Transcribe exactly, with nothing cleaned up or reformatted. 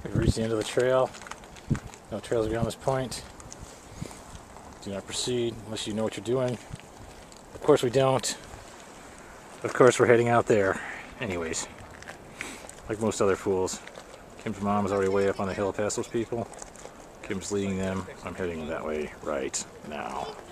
We've reached the end of the trail. No trails beyond this point. Do not proceed unless you know what you're doing. Of course we don't. Of course we're heading out there. Anyways, like most other fools. Kim's mom is already way up on the hill past those people. Kim's leading them. I'm heading that way right now.